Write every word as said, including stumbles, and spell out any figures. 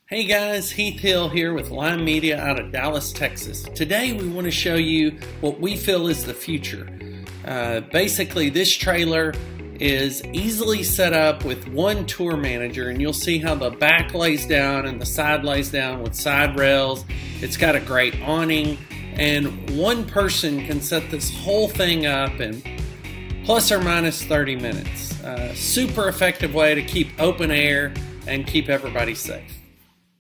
Hey guys, Heath Hill here with Lime Media out of Dallas, Texas. Today we want to show you what we feel is the future. Uh, basically, this trailer is easily set up with one tour manager, and you'll see how the back lays down and the side lays down with side rails. It's got a great awning, and one person can set this whole thing up in plus or minus thirty minutes. Uh, super effective way to keep open air and keep everybody safe.